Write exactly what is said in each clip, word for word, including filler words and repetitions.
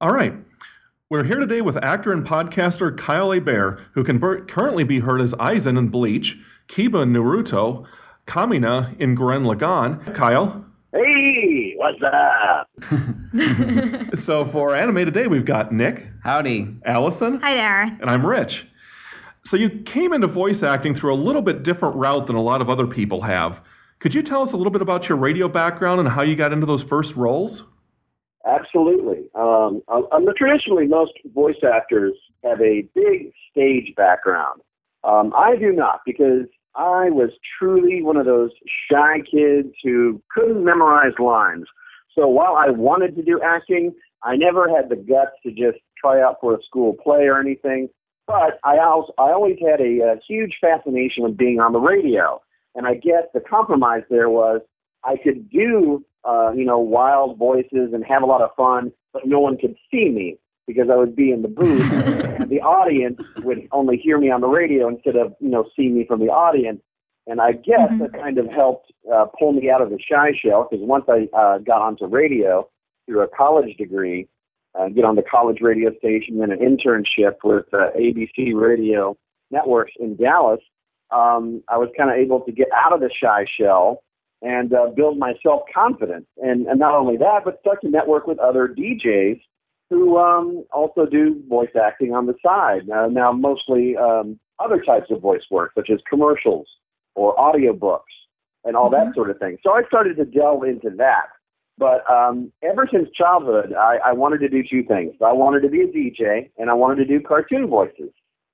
All right. We're here today with actor and podcaster Kyle Hebert, who can ber- currently be heard as Aizen in Bleach, Kiba in Naruto, Kamina in Gurren Lagann. Kyle. Hey, what's up? So for Anime Today, we've got Nick. Howdy. Allison. Hi there. And I'm Rich. So you came into voice acting through a little bit different route than a lot of other people have. Could you tell us a little bit about your radio background and how you got into those first roles? Absolutely. Um, um, traditionally, most voice actors have a big stage background. Um, I do not, because I was truly one of those shy kids who couldn't memorize lines. So while I wanted to do acting, I never had the guts to just try out for a school play or anything. But I, also, I always had a, a huge fascination with being on the radio. And I guess the compromise there was I could do, uh, you know, wild voices and have a lot of fun, but no one could see me because I would be in the booth. And the audience would only hear me on the radio instead of, you know, see me from the audience. And I guess mm-hmm. that kind of helped uh, pull me out of the shy shell, because once I uh, got onto radio through a college degree, uh, get on the college radio station, then an internship with uh, A B C Radio Networks in Dallas, um, I was kind of able to get out of the shy shell and uh, build my self-confidence. And, and not only that, but start to network with other D Js who um, also do voice acting on the side. Uh, now, mostly um, other types of voice work, such as commercials or audiobooks and all that sort of thing. So I started to delve into that. But um, ever since childhood, I, I wanted to do two things. I wanted to be a D J, and I wanted to do cartoon voices.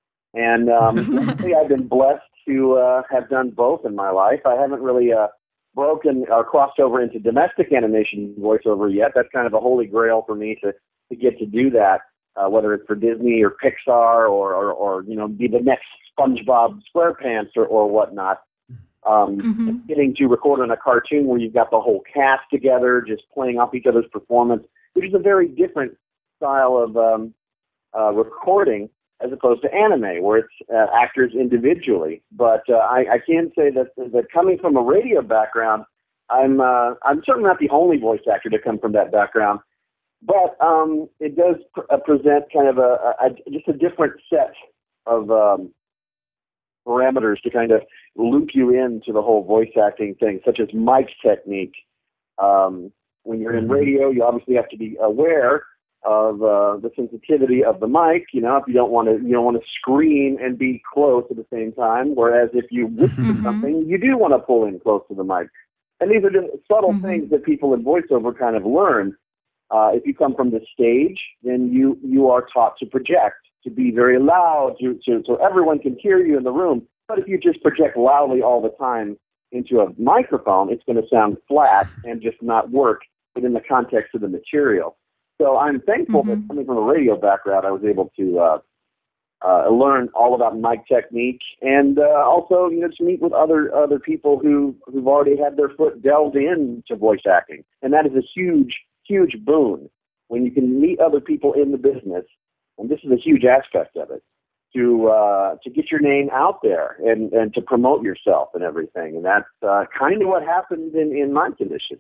And um, luckily, I've been blessed to uh, have done both in my life. I haven't really uh, broken or crossed over into domestic animation voiceover yet. That's kind of a holy grail for me to, to get to do that, uh, whether it's for Disney or Pixar or, or, or you know, be the next SpongeBob SquarePants or, or whatnot. Um, mm-hmm. Getting to record on a cartoon where you've got the whole cast together, just playing off each other's performance, which is a very different style of um, uh, recording as opposed to anime, where it's uh, actors individually. But uh, I, I can say that that coming from a radio background, I'm uh, I'm certainly not the only voice actor to come from that background, but um, it does pr- uh, present kind of a, a, a just a different set of um, parameters to kind of loop you into the whole voice acting thing, such as mic technique. Um, when you're in radio, you obviously have to be aware of uh, the sensitivity of the mic. You know, if you don't want to, you don't want to scream and be close at the same time. Whereas if you whisper mm-hmm. something, you do want to pull in close to the mic. And these are just subtle mm-hmm. things that people in voiceover kind of learn. Uh, if you come from the stage, then you you are taught to project, to be very loud, to, to, so everyone can hear you in the room. But if you just project loudly all the time into a microphone, it's going to sound flat and just not work within the context of the material. So I'm thankful mm-hmm. that coming from a radio background, I was able to uh, uh, learn all about mic technique, and uh, also, you know, to meet with other other people who who've already had their foot delved into voice acting, and that is a huge, huge boon when you can meet other people in the business. And this is a huge aspect of it, to uh, to get your name out there and, and to promote yourself and everything. And that's uh, kind of what happened in, in my condition.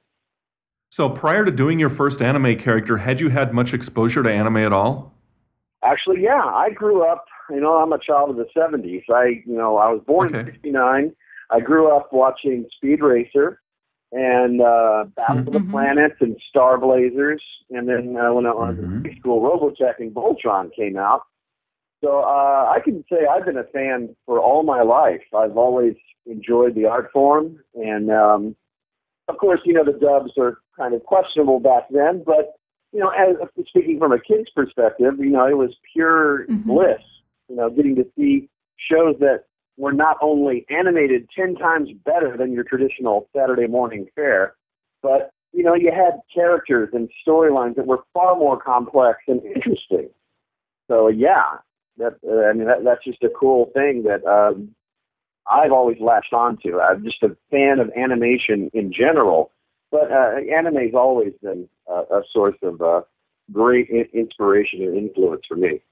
So prior to doing your first anime character, had you had much exposure to anime at all? Actually, yeah. I grew up, you know, I'm a child of the seventies. I, you know, I was born okay. in sixty-nine. I grew up watching Speed Racer and uh, Battle mm-hmm. of the Planets and Star Blazers. And then uh, when I was mm-hmm. in high school, Robotech and Voltron came out. So uh, I can say I've been a fan for all my life. I've always enjoyed the art form. And, um, of course, you know, the dubs are kind of questionable back then. But, you know, as speaking from a kid's perspective, you know, it was pure mm-hmm. bliss, you know, getting to see shows that were not only animated ten times better than your traditional Saturday morning fare, but, you know, you had characters and storylines that were far more complex and interesting. So, yeah, that, uh, I mean, that, that's just a cool thing that um, I've always latched onto. I'm just a fan of animation in general, but uh, anime has always been uh, a source of uh, great inspiration and influence for me.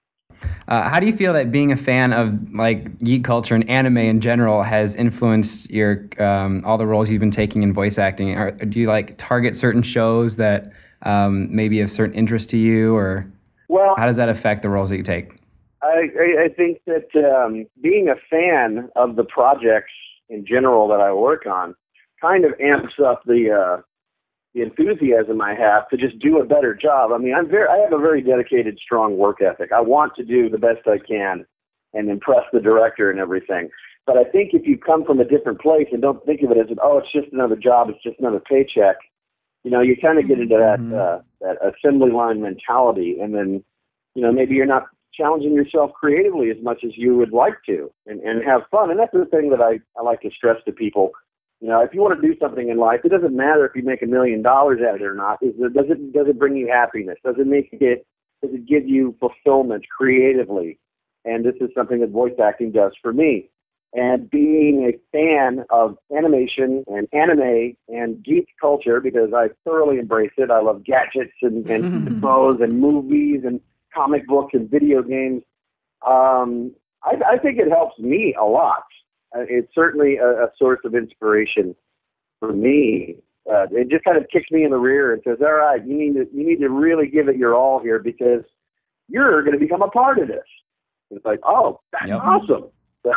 Uh, how do you feel that being a fan of like geek culture and anime in general has influenced your um, all the roles you've been taking in voice acting? Or do you like target certain shows that um, maybe of certain interest to you, or Well, how does that affect the roles that you take? I, I, I think that um, being a fan of the projects in general that I work on kind of amps up the uh, the enthusiasm I have to just do a better job. I mean, I'm very, I have a very dedicated, strong work ethic. I want to do the best I can and impress the director and everything. But I think if you come from a different place and don't think of it as, oh, it's just another job, it's just another paycheck, you know, you kind of get into that Mm-hmm. uh, that assembly line mentality, and then, you know, maybe you're not challenging yourself creatively as much as you would like to, and, and have fun. And that's the thing that I, I like to stress to people. You know, if you want to do something in life, it doesn't matter if you make a million dollars at it or not. Is it, does it does it bring you happiness? Does it make it does it give you fulfillment creatively? And this is something that voice acting does for me. And being a fan of animation and anime and geek culture, because I thoroughly embrace it. I love gadgets and, and clothes and movies and comic books and video games. Um, I, I think it helps me a lot. Uh, it's certainly a, a source of inspiration for me. Uh, it just kind of kicks me in the rear and says, "All right, you need to you need to really give it your all here, because you're going to become a part of this." It's like, oh, that's Yep. awesome.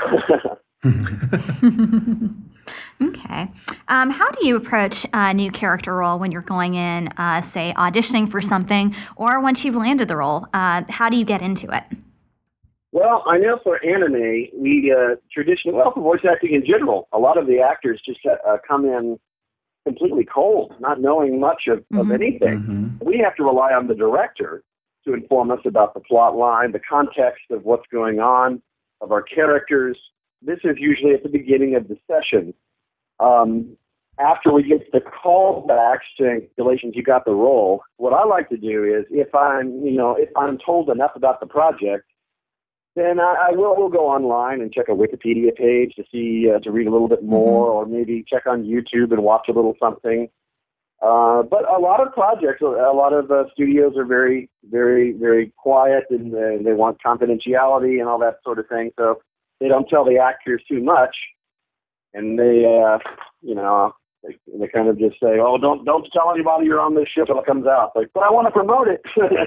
Okay. Um, how do you approach a new character role when you're going in, uh, say, auditioning for something, or once you've landed the role? Uh, how do you get into it? Well, I know for anime, we uh, traditionally, well, for voice acting in general, a lot of the actors just uh, come in completely cold, not knowing much of, Mm-hmm. of anything. Mm-hmm. We have to rely on the director to inform us about the plot line, the context of what's going on, of our characters. This is usually at the beginning of the session. Um, after we get the callbacks saying, "Congratulations, you got the role," what I like to do is, if I'm, you know, if I'm told enough about the project, then I, I will will go online and check a Wikipedia page to see uh, to read a little bit more, or maybe check on YouTube and watch a little something. Uh, but a lot of projects, a lot of uh, studios are very, very, very quiet, and uh, they want confidentiality and all that sort of thing. So they don't tell the actors too much, and they, uh, you know, they, they kind of just say, "Oh, don't don't tell anybody you're on this ship till it comes out." Like, but I want to promote it.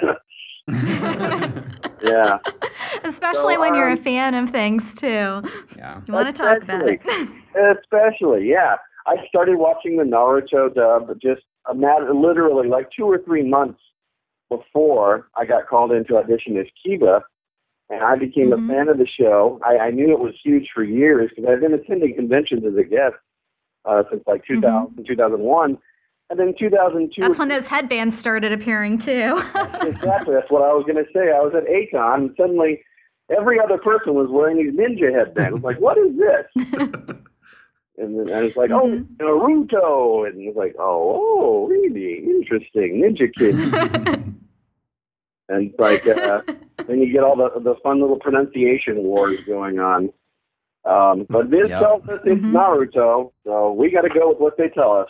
Yeah. Especially So, when you're a um, fan of things, too. Yeah. You want to talk about it. Especially, yeah. I started watching the Naruto dub just a matter, literally like two or three months before I got called in to audition as Kiba, and I became Mhm. a fan of the show. I, I knew it was huge for years because I've been attending conventions as a guest uh, since like two thousand, two thousand one. And then two thousand two. That's when those headbands started appearing, too. Exactly. That's what I was going to say. I was at A CON, and suddenly every other person was wearing these ninja headbands. I was like, what is this? And then I was like, oh, Mhm. Naruto. And it's like, oh, oh, really? Interesting. Ninja Kid. And it's like, uh, then you get all the, the fun little pronunciation wars going on. Um, but this Yep. tells us it's Mhm. Naruto, so we got to go with what they tell us.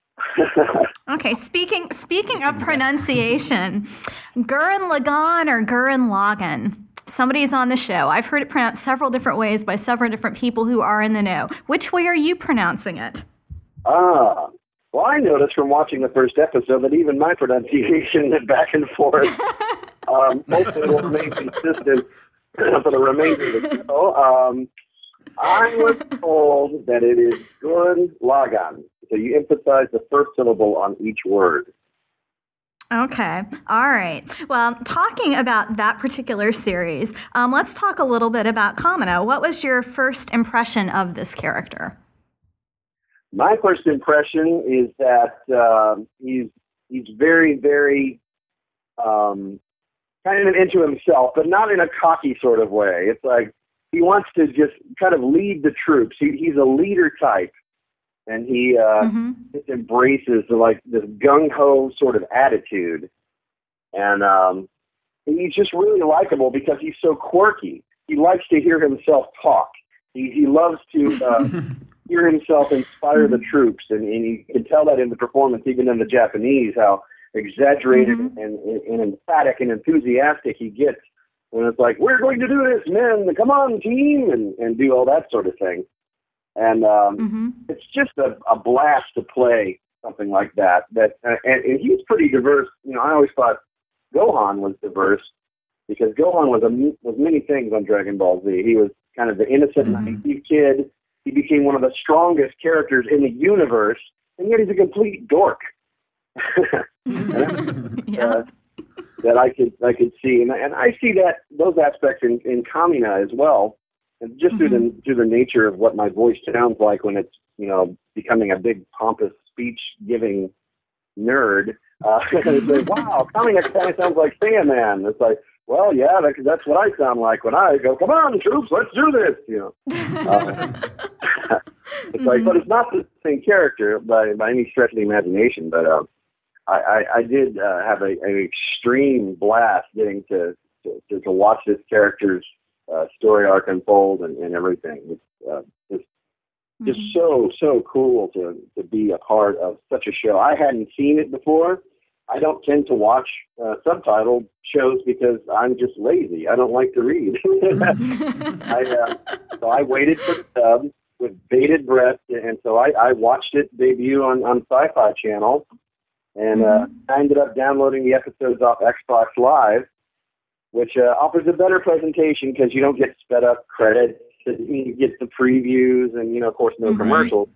Okay, speaking speaking of pronunciation, Gurren Lagann or Gurren Lagann? Somebody's on the show. I've heard it pronounced several different ways by several different people who are in the know. Which way are you pronouncing it? Ah, well, I noticed from watching the first episode that even my pronunciation went back and forth. um, hopefully it will remain consistent for the remainder of the show. Um, I was told that it is Gurren Lagann. So you emphasize the first syllable on each word. Okay. All right. Well, talking about that particular series, um, let's talk a little bit about Kamina. What was your first impression of this character? My first impression is that um, he's he's very, very um, kind of into himself, but not in a cocky sort of way. It's like he wants to just kind of lead the troops. He, he's a leader type. And he uh, Mm-hmm. just embraces the, like this gung-ho sort of attitude. And um, he's just really likable because he's so quirky. He likes to hear himself talk. He, he loves to uh, hear himself inspire the troops. And, and you can tell that in the performance, even in the Japanese, how exaggerated Mhm. and, and, and emphatic and enthusiastic he gets when it's like, we're going to do this, men, come on, team, and, and do all that sort of thing. And um, Mm-hmm. it's just a, a blast to play something like that. That uh, and, and he's pretty diverse. You know, I always thought Gohan was diverse because Gohan was a was many things on Dragon Ball Z. He was kind of the innocent, Mm-hmm. naive kid. He became one of the strongest characters in the universe, and yet he's a complete dork. and, Yeah. uh, that I could I could see, and, and I see that those aspects in, in Kamina as well, and just Mm-hmm. through the through the nature of what my voice sounds like when it's, you know, becoming a big pompous speech giving nerd. Uh, it's like, wow, Kamina kind of sounds like Sandman. It's like, well, yeah, that, that's what I sound like when I go, come on, troops, let's do this. You know, uh, it's like, but it's not the same character by by any stretch of the imagination, but. Um, I, I, I did uh, have a, an extreme blast getting to, to, to watch this character's uh, story arc unfold and, and everything. It's uh, just, just Mhm. so, so cool to, to be a part of such a show. I hadn't seen it before. I don't tend to watch uh, subtitled shows because I'm just lazy. I don't like to read. I, uh, so I waited for the sub with bated breath, and so I, I watched it debut on, on Sci-Fi Channel. And uh, I ended up downloading the episodes off Xbox Live, which uh, offers a better presentation because you don't get sped up credits. You get the previews and, you know, of course, no Mhm. commercials.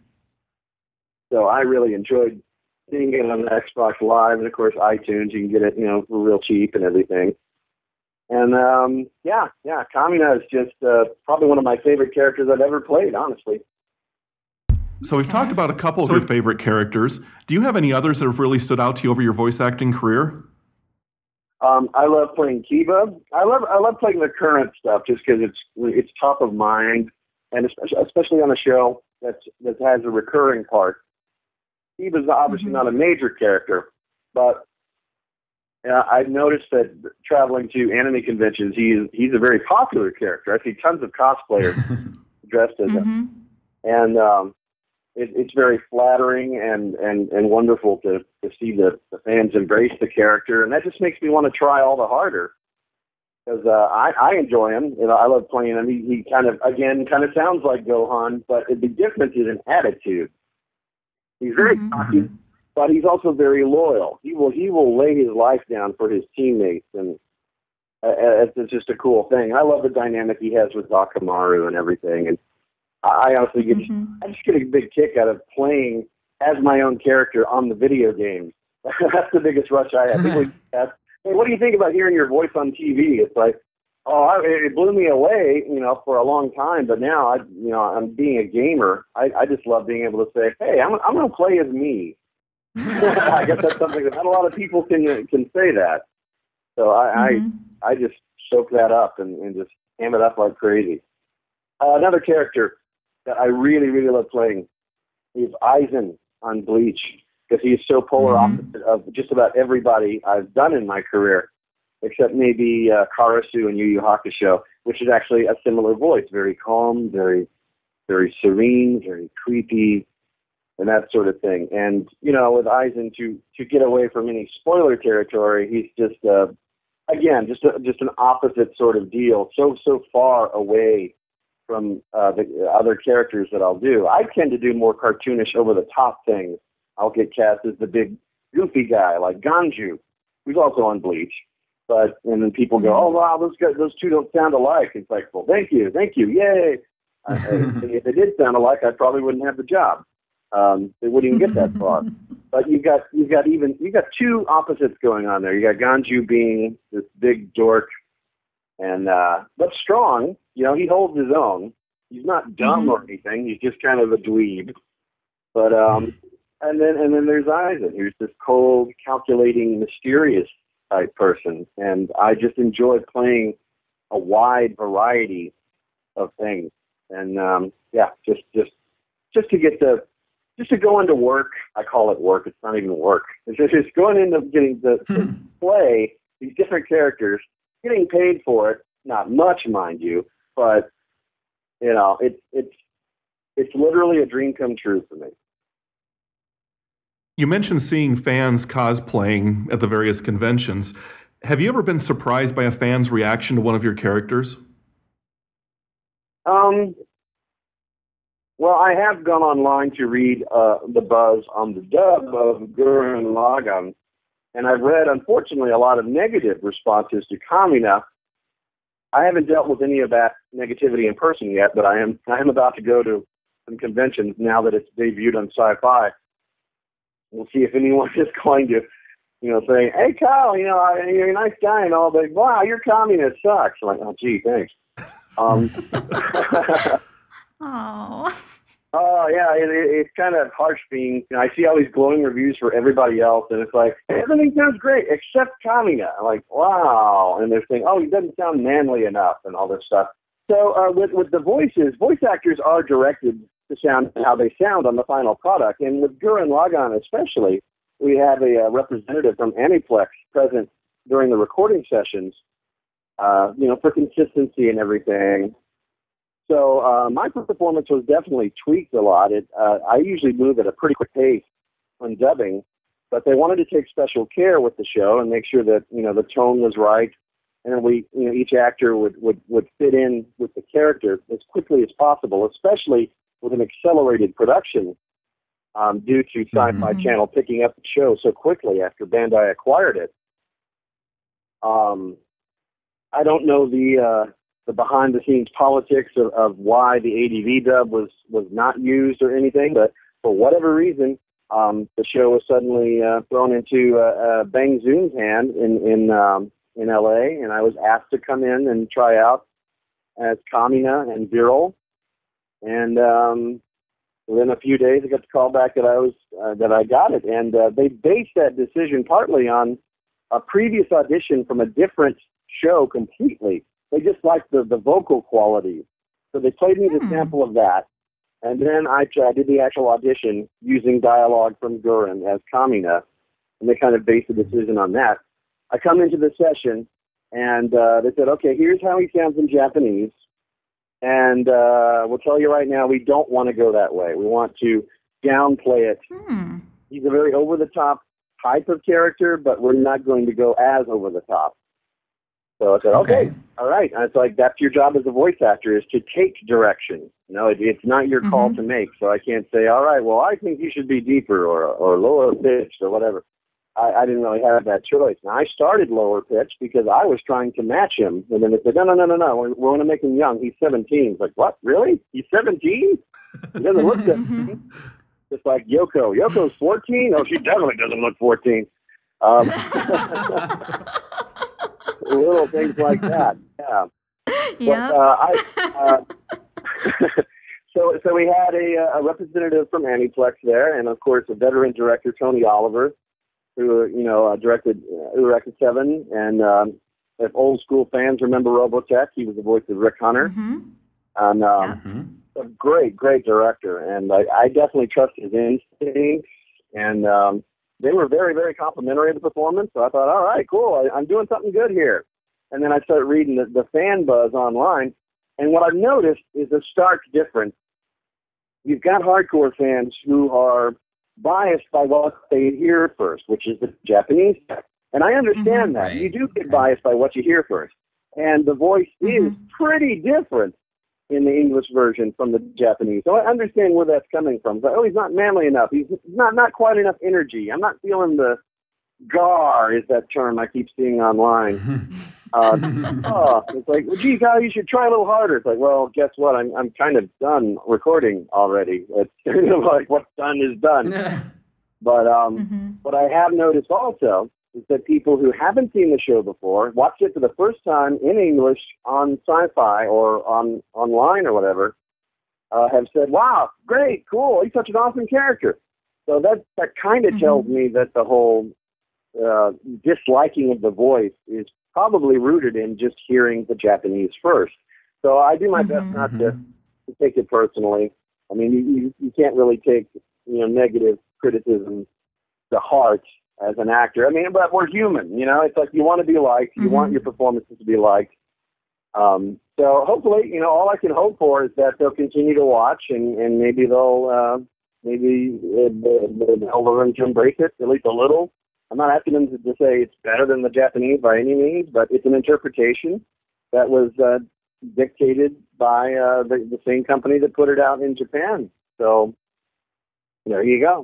So I really enjoyed seeing it on the Xbox Live, and of course, iTunes. You can get it, you know, for real cheap and everything. And um, yeah, yeah, Kamina is just uh, probably one of my favorite characters I've ever played, honestly. So we've Okay. talked about a couple of your favorite characters. Do you have any others that have really stood out to you over your voice acting career? Um, I love playing Kiba. I love I love playing the current stuff just because it's it's top of mind, and especially, especially on a show that's, that has a recurring part. Kiba's obviously Mhm. not a major character, but uh, I've noticed that traveling to anime conventions, he's he's a very popular character. I see tons of cosplayers dressed as him, Mhm. and um, it, it's very flattering and, and, and wonderful to, to see the, the fans embrace the character, and that just makes me want to try all the harder because uh, I, I enjoy him. You know, I love playing him. He, he kind of, again, kind of sounds like Gohan, but the difference is in attitude. He's very Mhm. cocky, but he's also very loyal. He will he will lay his life down for his teammates, and uh, it's, it's just a cool thing. I love the dynamic he has with Zakamaru and everything, and I honestly get Mhm. I just get a big kick out of playing as my own character on the video games. That's the biggest rush I have. People ask, hey, what do you think about hearing your voice on T V? It's like, oh, I, it blew me away, you know, for a long time. But now, I, you know, I'm being a gamer. I, I just love being able to say, hey, I'm I'm going to play as me. I guess that's something that not a lot of people can can say that. So I Mhm. I, I just soak that up and, and just ham it up like crazy. Uh, another character that I really, really love playing is Aizen on Bleach because he is so polar Mhm. opposite of just about everybody I've done in my career, except maybe uh, Karasu and Yu Yu Hakusho, which is actually a similar voice, very calm, very, very serene, very creepy, and that sort of thing. And, you know, with Aizen, to, to get away from any spoiler territory, he's just, uh, again, just a, just an opposite sort of deal, so, so far away from uh, the other characters that I'll do. I tend to do more cartoonish, over-the-top things. I'll get cast as the big, goofy guy like Ganju, who's also on Bleach. But and then people go, "Oh wow, those guys, those two don't sound alike." It's like, "Well, thank you, thank you, yay!" I, if they did sound alike, I probably wouldn't have the job. Um, they wouldn't even get that far. But you've got you've got even you've got two opposites going on there. You got Ganju being this big dork, and uh, but strong. You know, he holds his own. He's not dumb Mhm. or anything. He's just kind of a dweeb. But um, and then and then there's Aizen, who's this cold, calculating, mysterious type person, and I just enjoy playing a wide variety of things. And um, yeah, just just just to get the just to go into work. I call it work. It's not even work. It's just, it's going into getting the to play these different characters, getting paid for it. Not much, mind you, but you know, it's it's it's literally a dream come true for me. You mentioned seeing fans cosplaying at the various conventions. Have you ever been surprised by a fan's reaction to one of your characters? Um, Well, I have gone online to read uh, the buzz on the dub of Gurren Lagann, and I've read, unfortunately, a lot of negative responses to Kamina. I haven't dealt with any of that negativity in person yet, but I am I am about to go to some conventions now that it's debuted on Sci-Fi. We'll see if anyone is going to, you know, say, "Hey, Kyle, you know, I, you're a nice guy and all, but wow, your Kamina sucks." I'm like, oh, gee, thanks. Um, oh. Oh, yeah, it, it, it's kind of harsh being, you know, I see all these glowing reviews for everybody else, and it's like, everything sounds great except Kamina. I'm like, wow. And they're saying, oh, he doesn't sound manly enough and all this stuff. So uh, with, with the voices, voice actors are directed to sound how they sound on the final product. And with Gurren Lagann especially, we have a, a representative from Aniplex present during the recording sessions, uh, you know, for consistency and everything. So uh, my performance was definitely tweaked a lot. It, uh, I usually move at a pretty quick pace when dubbing, but they wanted to take special care with the show and make sure that, you know, the tone was right, and then we, you know, each actor would, would, would fit in with the character as quickly as possible, especially with an accelerated production um, due to Sci-Fi Mm-hmm. Channel picking up the show so quickly after Bandai acquired it. Um, I don't know the... Uh, the behind-the-scenes politics of, of why the A D V dub was, was not used or anything, but for whatever reason, um, the show was suddenly uh, thrown into uh, uh, Bang Zoom's hand in in um, in L A, and I was asked to come in and try out as Kamina and Viral, and um, within a few days, I got the call back that I was uh, that I got it, and uh, they based that decision partly on a previous audition from a different show completely. They just liked the, the vocal quality. So they played me the Hmm. sample of that. And then I, I did the actual audition using dialogue from Gurren as Kamina. And they kind of based the decision on that. I come into the session, and uh, they said, okay, here's how he sounds in Japanese. And uh, we'll tell you right now, we don't want to go that way. We want to downplay it. Hmm. He's a very over-the-top type of character, but we're not going to go as over-the-top. So I said, okay, Okay. all right. And it's like, that's your job as a voice actor, is to take direction. You know, it, it's not your call Mhm. to make. So I can't say, all right, well, I think you should be deeper or or lower pitched or whatever. I, I didn't really have that choice. Now, I started lower pitch because I was trying to match him. And then they said, no, no, no, no, no. We're, we're going to make him young. He's seventeen. It's like, what? Really? He's seventeen? He doesn't look seventeen. Just like Yoko. Yoko's fourteen? Oh, she definitely doesn't look fourteen. Um, little things like that. Yeah. Yeah. But, uh, I, uh, so, so we had a, a representative from Aniplex there, and of course a veteran director, Tony Oliver, who you know uh, directed uh, Eureka Seven, and um, if old school fans remember Robotech, he was the voice of Rick Hunter, Mhm. and um, Mm-hmm. a great, great director, and I, I definitely trust his instincts, and um, they were very, very complimentary of the performance. So I thought, all right, cool, I, I'm doing something good here. And then I started reading the, the fan buzz online, and what I've noticed is a stark difference. You've got hardcore fans who are biased by what they hear first, which is the Japanese text. And I understand Mhm. that. Right. You do get Okay. biased by what you hear first. And the voice is Mhm. pretty different in the English version from the Japanese. So I understand where that's coming from. But, oh, he's not manly enough. He's not, not quite enough energy. I'm not feeling the gar is that term I keep seeing online. Uh, oh, it's like, well, gee, Kyle, you should try a little harder. It's like, well, guess what? I'm I'm kind of done recording already. It's kind of like what's done is done. But um, Mhm. what I have noticed also is that people who haven't seen the show before, watched it for the first time in English on Sci-Fi or on online or whatever, uh, have said, "Wow, great, cool! He's such an awesome character." So that that kind of Mhm. tells me that the whole uh, disliking of the voice is probably rooted in just hearing the Japanese first. So I do my best Mhm. not to, to take it personally. I mean, you, you, you can't really take, you know, negative criticism to heart as an actor. I mean, but we're human, you know. It's like you want to be liked. You Mhm. want your performances to be liked. Um, so hopefully, you know, all I can hope for is that they'll continue to watch and, and maybe they'll uh, maybe uh, they'll learn to embrace it at least a little. I'm not asking them to, to say it's better than the Japanese by any means, but it's an interpretation that was uh, dictated by uh, the, the same company that put it out in Japan. So there you go.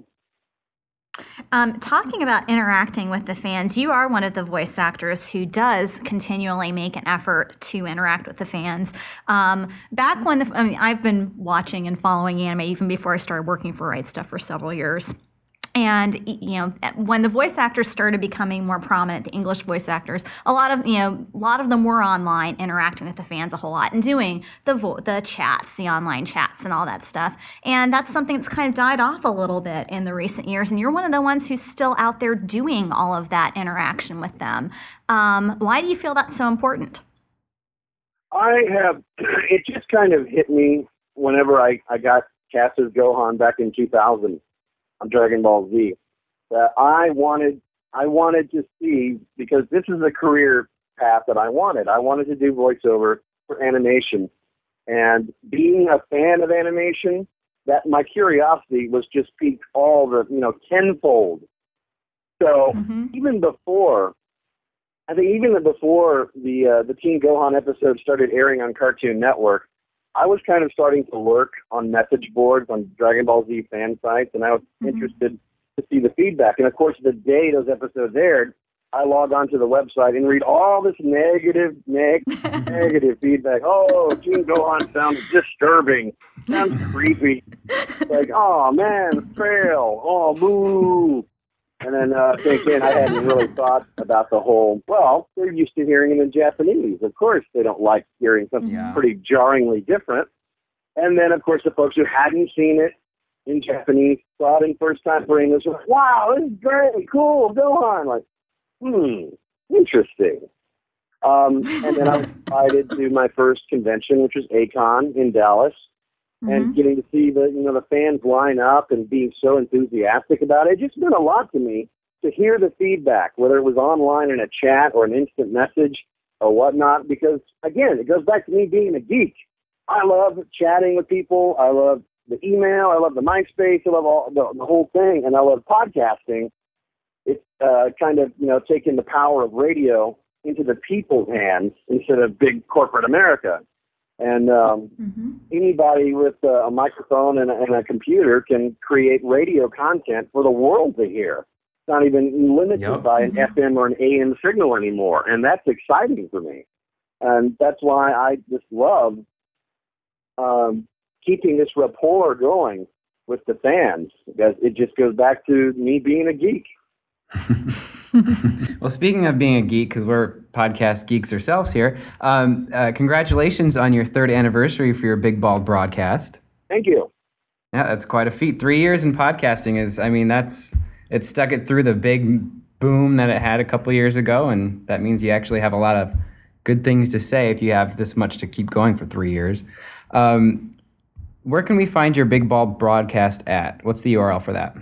Um, talking about interacting with the fans, you are one of the voice actors who does continually make an effort to interact with the fans. Um, back when the, I mean, I've been watching and following anime even before I started working for Right Stuff for several years. And, you know, when the voice actors started becoming more prominent, the English voice actors, a lot of, you know, a lot of them were online interacting with the fans a whole lot and doing the vo- the chats, the online chats and all that stuff. And that's something that's kind of died off a little bit in the recent years. And you're one of the ones who's still out there doing all of that interaction with them. Um, why do you feel that's so important? I have, it just kind of hit me whenever I, I got cast as Gohan back in two thousand. On Dragon Ball Z, that I wanted, I wanted to see, because this is a career path that I wanted. I wanted to do voiceover for animation, and being a fan of animation, that my curiosity was just piqued all the, you know, tenfold. So mm-hmm. even before, I think even before the uh, the Teen Gohan episode started airing on Cartoon Network, I was kind of starting to lurk on message boards on Dragon Ball Z fan sites, and I was mm-hmm. interested to see the feedback. And of course, the day those episodes aired, I log onto the website and read all this negative, neg- negative feedback. Oh, Teen Gohan sounds disturbing. Sounds creepy. Like, oh man, fail. Oh, boo. And then uh, thinking I hadn't really thought about the whole, well, they're used to hearing it in Japanese. Of course they don't like hearing something yeah. pretty jarringly different. And then, of course, the folks who hadn't seen it in Japanese saw it in first time for English. Like, wow, this is great, cool, go on. Like, hmm, interesting. Um, and then I was invited to my first convention, which was A CON in Dallas. Mm-hmm. And getting to see the, you know, the fans line up and being so enthusiastic about it, it just meant a lot to me to hear the feedback, whether it was online in a chat or an instant message or whatnot, because, again, it goes back to me being a geek. I love chatting with people. I love the email. I love the MySpace. I love all the, the whole thing, and I love podcasting. It's uh, kind of, you know, taking the power of radio into the people's hands instead of big corporate America. And um, mm-hmm. anybody with uh, a microphone and a, and a computer can create radio content for the world to hear. It's not even limited yep. by an mm-hmm. F M or an A M signal anymore, and that's exciting for me. And that's why I just love um, keeping this rapport going with the fans, because it just goes back to me being a geek. Well, speaking of being a geek, because we're podcast geeks ourselves here, um, uh, congratulations on your third anniversary for your Big Bald broadcast. Thank you. Yeah, that's quite a feat. Three years in podcasting is, I mean, that's, it stuck it through the big boom that it had a couple years ago, and that means you actually have a lot of good things to say if you have this much to keep going for three years. Um, where can we find your Big Bald broadcast at? What's the U R L for that?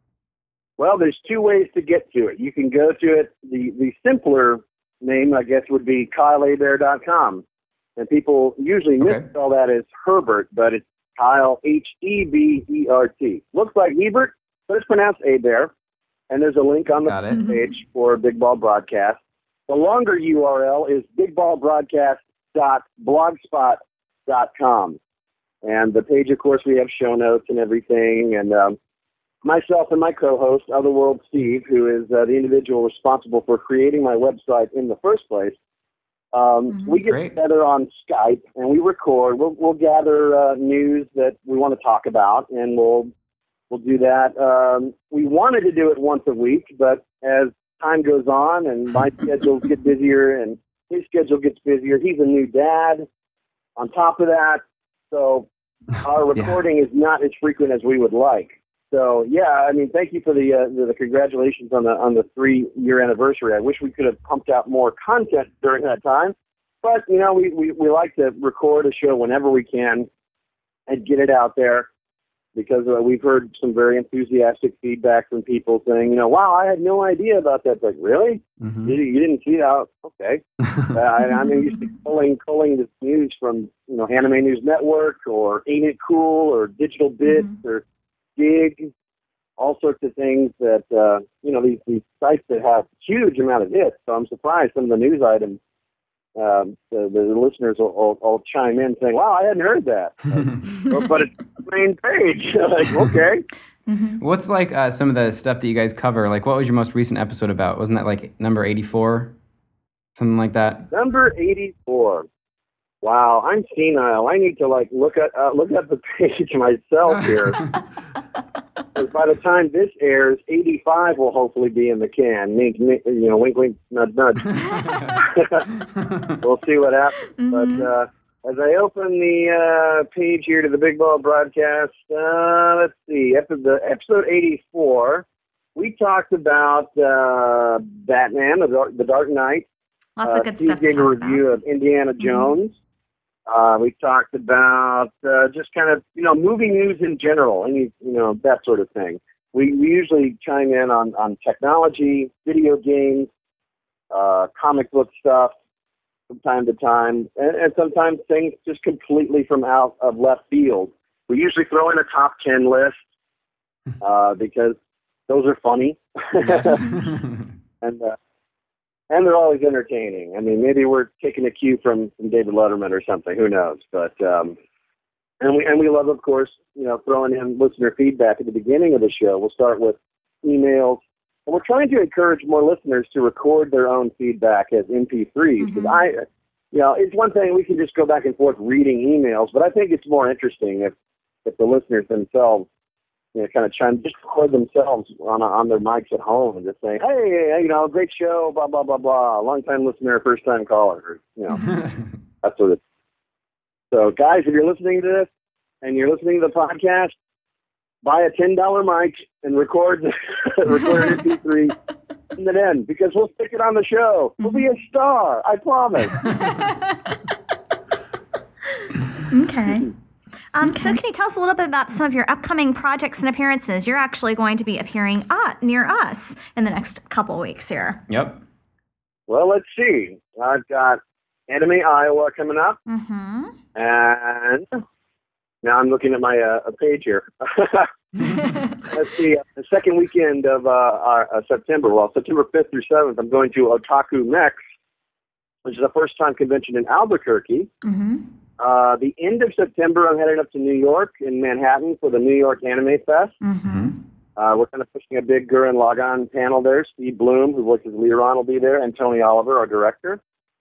Well, there's two ways to get to it. You can go to it, the, the simpler name, I guess, would be Kyle Hebert dot com. And people usually okay. misspell that as Herbert, but it's Kyle, H E B E R T. Looks like Hebert, but it's pronounced Hebert. And there's a link on the page for Big Ball Broadcast. The longer U R L is big ball broadcast dot blogspot dot com. And the page, of course, we have show notes and everything. And um, myself and my co-host, Otherworld Steve, who is uh, the individual responsible for creating my website in the first place, um, mm-hmm, we get great. together on Skype and we record. We'll, we'll gather uh, news that we want to talk about, and we'll we'll do that. Um, we wanted to do it once a week, but as time goes on and my schedules get busier and his schedule gets busier, he's a new dad on top of that, so our recording yeah. is not as frequent as we would like. So yeah, I mean, thank you for the uh, the, the congratulations on the on the three year anniversary. I wish we could have pumped out more content during that time, but you know, we, we, we like to record a show whenever we can and get it out there, because uh, we've heard some very enthusiastic feedback from people saying, you know, wow, I had no idea about that. It's like, really? Mm-hmm. You, you didn't see that? Okay. uh, I, I'm used to pulling pulling this news from, you know, Anime News Network or Ain't It Cool or Digital Bits mm-hmm. or Gig, all sorts of things that, uh, you know, these, these sites that have huge amount of hits. So I'm surprised some of the news items uh, the, the listeners will, will, will chime in saying, "Wow, I hadn't heard that," like, but it's the main page. Like, okay. Mm-hmm. What's like uh, some of the stuff that you guys cover? Like, what was your most recent episode about? Wasn't that like number eighty-four, something like that? Number eighty-four. Wow, I'm senile. I need to like look at uh, look at the page myself here. Because by the time this airs, eighty-five will hopefully be in the can. Wink, wink, you know, wink, wink, nudge, nudge. We'll see what happens. Mm-hmm. But uh, as I open the uh, page here to the Big Ball broadcast, uh, let's see, episode, episode eighty-four, we talked about uh, Batman, the Dark, the Dark Knight. Lots uh, of good Steve stuff. gave a review about. of Indiana Jones. Mm-hmm. Uh, we talked about uh, just kind of, you know, movie news in general, and you, you know, that sort of thing. We, we usually chime in on, on technology, video games, uh, comic book stuff from time to time, and, and sometimes things just completely from out of left field. We usually throw in a top ten list uh, because those are funny. Yes. and uh, And they're always entertaining. I mean, maybe we're taking a cue from, from David Letterman or something. Who knows? But um, and we and we love, of course, you know, throwing in listener feedback at the beginning of the show. We'll start with emails, and we're trying to encourage more listeners to record their own feedback as M P threes. Because mm-hmm. I, you know, it's one thing we can just go back and forth reading emails, but I think it's more interesting if if the listeners themselves, you know, kind of chime, just record themselves on on their mics at home and just say, "Hey, you know, great show, blah blah blah blah, long time listener, first time caller," or, you know, that sort of. So, guys, if you're listening to this and you're listening to the podcast, buy a ten dollar mic and record record an M P three, send it in, because we'll stick it on the show. We'll be a star, I promise. Okay. Um, so can you tell us a little bit about some of your upcoming projects and appearances? You're actually going to be appearing uh, near us in the next couple weeks here. Yep. Well, let's see. I've got Anime Iowa coming up. Mm-hmm. And now I'm looking at my uh, page here. Let's see. The second weekend of uh, our, uh, September, well, September fifth through seventh, I'm going to Otaku Next, which is a first-time convention in Albuquerque. Mm-hmm. Uh, the end of September, I'm heading up to New York in Manhattan for the New York Anime Fest. Mm-hmm. Uh, we're kind of pushing a big Gurren Lagann panel there. Steve Bloom, who works as Leron, will be there, and Tony Oliver, our director.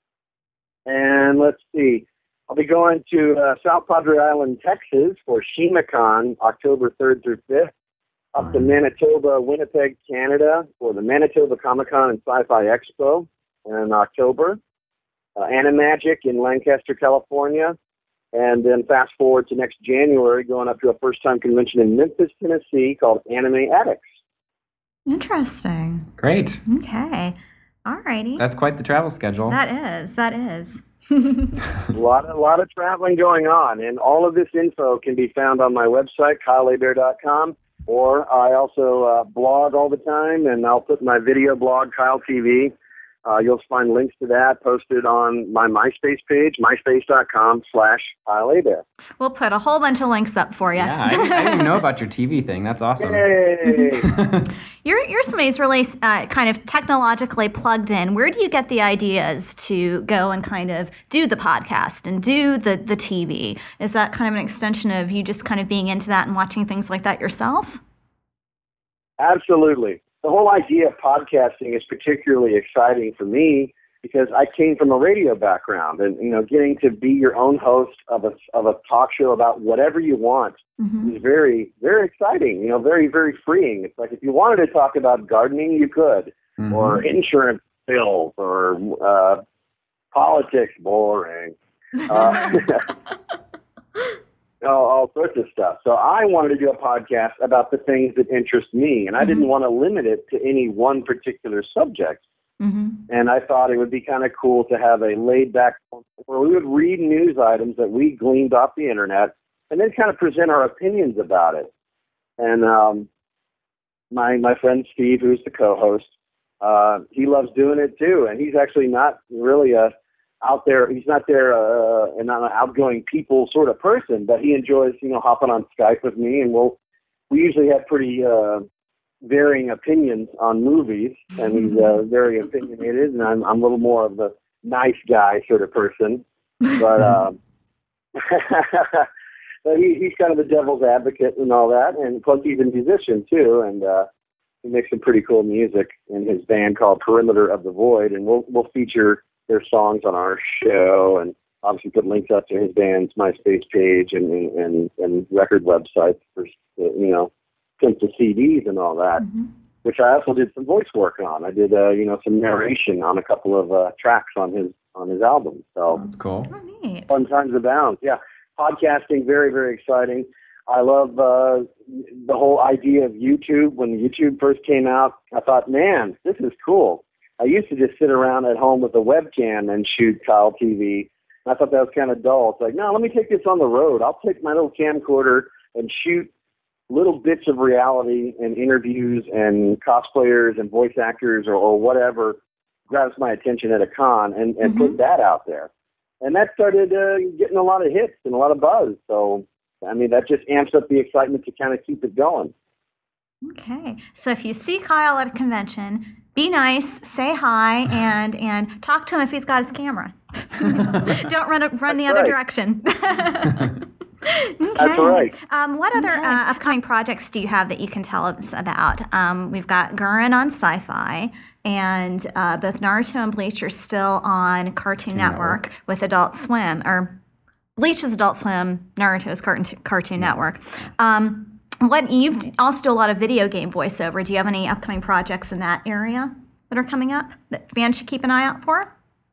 And let's see, I'll be going to uh, South Padre Island, Texas for ShimaCon, October third through fifth. Up to Manitoba, Winnipeg, Canada for the Manitoba Comic-Con and Sci-Fi Expo in October. Uh, Animagic in Lancaster, California. And then fast forward to next January, going up to a first-time convention in Memphis, Tennessee called Anime Addicts. Interesting. Great. Okay. All righty. That's quite the travel schedule. That is. That is. a lot, a lot of traveling going on, and all of this info can be found on my website, Kyle Hebert dot com, or I also uh, blog all the time, and I'll put my video blog, Kyle T V. Uh, you'll find links to that posted on my MySpace page, myspace.com slash Kyle Hebert. We'll put a whole bunch of links up for you. Yeah, I didn't, I didn't even know about your T V thing. That's awesome. Yay! You're, you're somebody's really uh, kind of technologically plugged in. Where do you get the ideas to go and kind of do the podcast and do the, the T V? Is that kind of an extension of you just kind of being into that and watching things like that yourself? Absolutely. The whole idea of podcasting is particularly exciting for me because I came from a radio background, and you know, getting to be your own host of a of a talk show about whatever you want mm-hmm. is very very exciting. You know, very very freeing. It's like if you wanted to talk about gardening, you could, mm-hmm. or insurance bills, or uh, politics. Boring. Uh, All, all sorts of stuff. So I wanted to do a podcast about the things that interest me, and I mm-hmm. didn't want to limit it to any one particular subject. Mm-hmm. And I thought it would be kind of cool to have a laid-back where we would read news items that we gleaned off the internet and then kind of present our opinions about it. And um, my my friend Steve, who's the co-host, uh, he loves doing it too, and he's actually not really a out there, he's not there uh, and not an outgoing people sort of person, but he enjoys, you know, hopping on Skype with me, and we'll, we usually have pretty uh, varying opinions on movies, and he's uh, very opinionated, and I'm, I'm a little more of the nice guy sort of person, but um, but he, he's kind of the devil's advocate and all that, and plus he's a musician too, and uh, he makes some pretty cool music in his band called Perimeter of the Void, and we'll we'll feature their songs on our show, and obviously put links up to his band's MySpace page and and, and record websites for, you know, sent to C Ds and all that, mm-hmm. which I also did some voice work on. I did, uh, you know, some narration on a couple of uh, tracks on his on his album. So that's cool. Oh, neat. Fun times abound. Yeah, podcasting, very very exciting. I love uh, the whole idea of YouTube. When YouTube first came out, I thought, man, this is cool. I used to just sit around at home with a webcam and shoot Kyle T V. I thought that was kind of dull. It's like, no, let me take this on the road. I'll take my little camcorder and shoot little bits of reality and interviews and cosplayers and voice actors or, or whatever grabs my attention at a con and, and mm-hmm. put that out there. And that started uh, getting a lot of hits and a lot of buzz. So, I mean, that just amps up the excitement to kind of keep it going. Okay. So if you see Kyle at a convention, be nice, say hi, and and talk to him if he's got his camera. Don't run run the That's other right. direction. Okay. That's right. Um, what other Okay. uh, upcoming projects do you have that you can tell us about? Um, we've got Gurren on Sci-Fi, and uh, both Naruto and Bleach are still on Cartoon Cartoon Network, Network. with Adult Swim. Or Bleach is Adult Swim, Naruto is Cartoon, Cartoon Network. Um, what you also do a lot of video game voiceover. Do you have any upcoming projects in that area that are coming up that fans should keep an eye out for?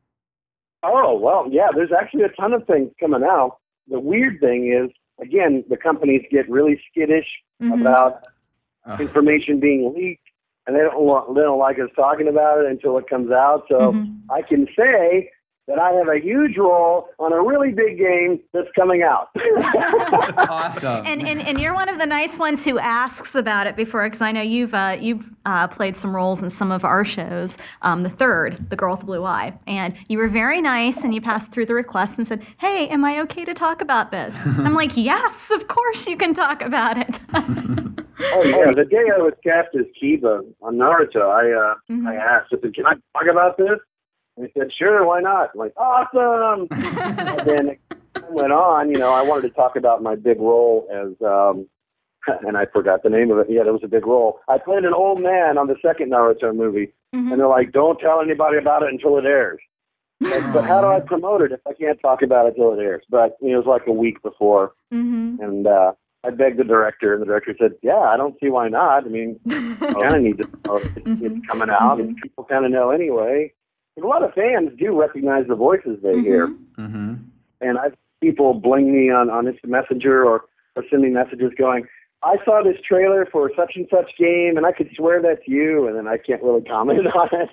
Oh, well, yeah, there's actually a ton of things coming out. The weird thing is, again, the companies get really skittish Mm-hmm. about Ugh. information being leaked, and they don't, want, they don't like us talking about it until it comes out. So Mhm. I can say that I have a huge role on a really big game that's coming out. Awesome. And, and and you're one of the nice ones who asks about it before, because I know you've uh, you've uh, played some roles in some of our shows. Um, the third, the girl with the blue eye, and you were very nice, and you passed through the request and said, "Hey, am I okay to talk about this?" I'm like, "Yes, of course you can talk about it." Oh yeah, the day I was cast as Kiba on Naruto, I uh, Mhm. I asked, I said, "Can I talk about this?" And he said, "Sure, why not?" I'm like, "Awesome!" And then it went on. You know, I wanted to talk about my big role as, um, and I forgot the name of it. Yeah, it was a big role. I played an old man on the second Naruto movie, Mhm. and they're like, "Don't tell anybody about it until it airs." Like, but how do I promote it if I can't talk about it until it airs? But you know, it was like a week before, Mhm. and uh, I begged the director, and the director said, "Yeah, I don't see why not. I mean, you kind of need to know it's, Mhm. it's coming out, and people kind of know anyway." A lot of fans do recognize the voices they hear, Mm-hmm. and I've people bling me on on Instant Messenger or, or send me messages going, "I saw this trailer for such and such game, and I could swear that's you," and then I can't really comment on it.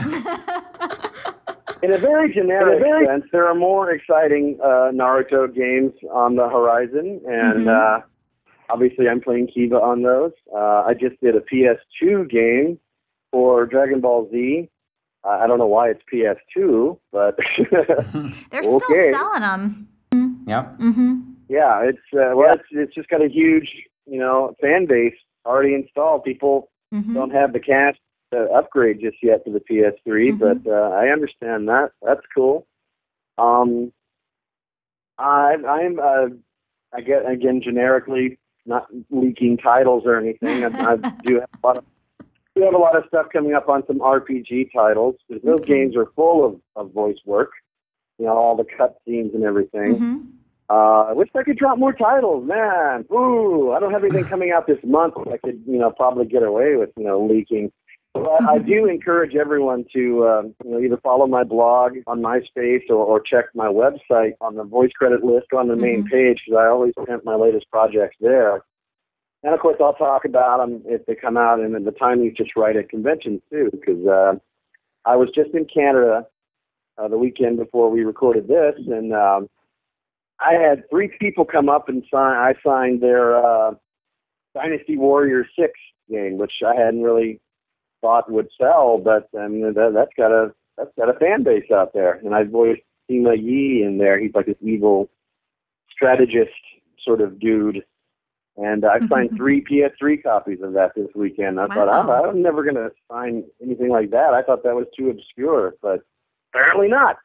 In a very generic sense, there are more exciting uh, Naruto games on the horizon, and Mhm. uh, obviously I'm playing Kiba on those. Uh, I just did a P S two game for Dragon Ball Z. Uh, I don't know why it's P S two, but They're still Okay. selling them. Yep. Mm-hmm. yeah, it's uh, well, it's it's just got a huge, you know, fan base already installed. People Mm-hmm. don't have the cash to upgrade just yet to the P S three, Mhm. but uh, I understand that. That's cool. Um, I, I'm, uh, I get again generically not leaking titles or anything. I, I do have a lot of do have a lot of stuff coming up on some R P G titles. Because those Okay. games are full of, of voice work. You know, all the cutscenes and everything. Mm-hmm. Uh, I wish I could drop more titles, man. Ooh, I don't have anything coming out this month. I could, you know, probably get away with, you know, leaking. But I do encourage everyone to, um, you know, either follow my blog on MySpace or, or check my website on the voice credit list or on the main Mhm. page, because I always print my latest projects there. And of course, I'll talk about them if they come out, and then the timing's just right at conventions too. Because uh, I was just in Canada uh, the weekend before we recorded this, and um, I had three people come up and sign. I signed their uh, Dynasty Warrior six game, which I hadn't really thought would sell, but I mean, that, that's got a that's got a fan base out there. And I've voiced Sima Yi in there. He's like this evil strategist sort of dude. And I signed three P S three copies of that this weekend. I Wow. thought, I'm, I'm never going to sign anything like that. I thought that was too obscure, but apparently not.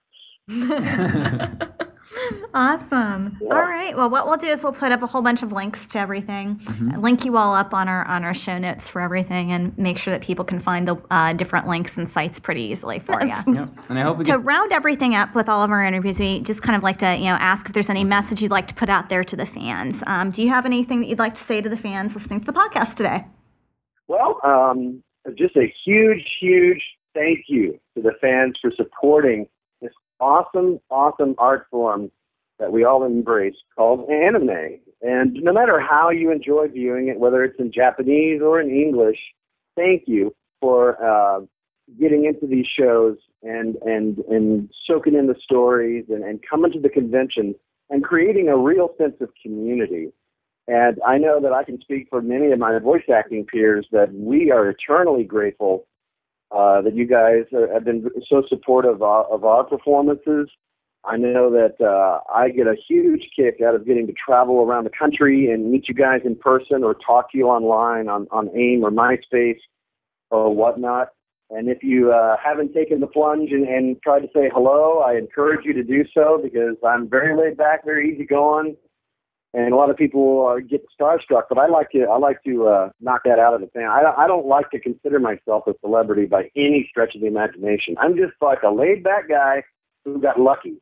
Awesome. Yeah. All right. Well, what we'll do is we'll put up a whole bunch of links to everything, Mhm. link you all up on our on our show notes for everything, and make sure that people can find the uh, different links and sites pretty easily for you. Yep. And I hope we To get round everything up with all of our interviews, we just kind of like to, you know, ask if there's any message you'd like to put out there to the fans. Um, do you have anything that you'd like to say to the fans listening to the podcast today? Well, um, just a huge, huge thank you to the fans for supporting this awesome, awesome art form that we all embrace called anime. And no matter how you enjoy viewing it, whether it's in Japanese or in English, thank you for uh, getting into these shows and, and, and soaking in the stories and, and coming to the convention and creating a real sense of community. And I know that I can speak for many of my voice acting peers that we are eternally grateful uh, that you guys are, have been so supportive of, of our performances. I know that uh, I get a huge kick out of getting to travel around the country and meet you guys in person or talk to you online on, on AIM or MySpace or whatnot. And if you uh, haven't taken the plunge and, and tried to say hello, I encourage you to do so because I'm very laid back, very easygoing. And a lot of people uh, get starstruck, but I like to I like to uh, knock that out of the fan. I, I don't like to consider myself a celebrity by any stretch of the imagination. I'm just like a laid back guy who got lucky.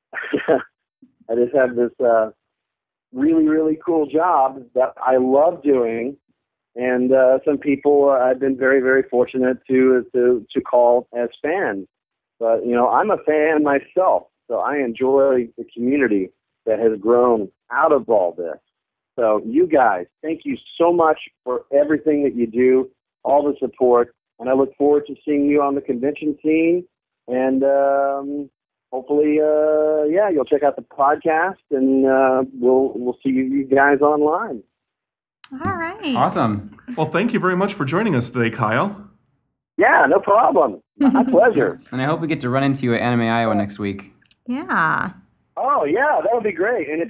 I just have this uh, really really cool job that I love doing, and uh, some people uh, I've been very very fortunate to to to call as fans. But you know, I'm a fan myself, so I enjoy the community that has grown out of all this. So you guys, thank you so much for everything that you do, all the support, and I look forward to seeing you on the convention scene. And um, hopefully, uh, yeah, you'll check out the podcast, and uh, we'll we'll see you guys online. All right. awesome. Well, thank you very much for joining us today, Kyle. Yeah, no problem. My pleasure. And I hope we get to run into you at Anime Iowa next week. Yeah. Oh yeah, that would be great. And it,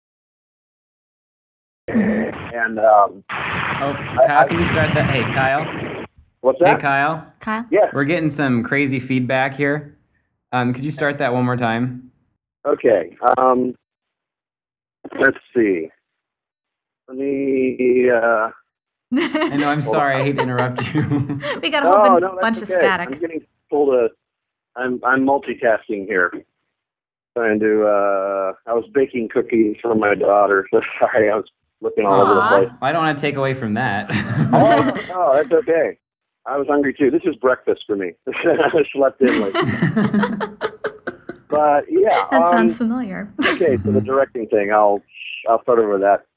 and um, Oh, Kyle, can you start that? Hey, Kyle. what's Hey, that? Kyle. Kyle? Yes. We're getting some crazy feedback here. Um, could you start that one more time? Okay. Um, let's see. Let me. Uh, I know, I'm sorry. I hate to interrupt you. We got a whole oh bun- no, that's bunch okay. of static. I'm getting pulled. A, I'm I'm multitasking here. Trying to. Uh, I was baking cookies for my daughter. So sorry, I was looking all over the Aw. place. I don't want to take away from that. Oh no, that's okay. I was hungry too. This is breakfast for me. I slept in late. But yeah. That um, sounds familiar. Okay, so the directing thing, I'll I'll start over that.